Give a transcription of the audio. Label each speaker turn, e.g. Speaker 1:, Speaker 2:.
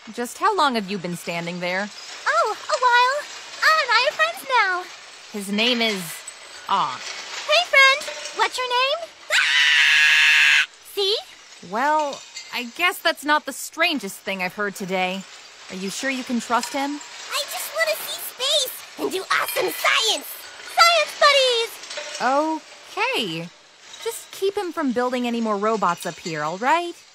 Speaker 1: Just how long have you been standing there?
Speaker 2: Oh, a while. Anna and I are friends now.
Speaker 1: His name is...
Speaker 2: Hey, friend. What's your name? See?
Speaker 1: Well, I guess that's not the strangest thing I've heard today. Are you sure you can trust him?
Speaker 2: I just want to see space and do awesome science. Science buddies!
Speaker 1: Okay. Just keep him from building any more robots up here, all right?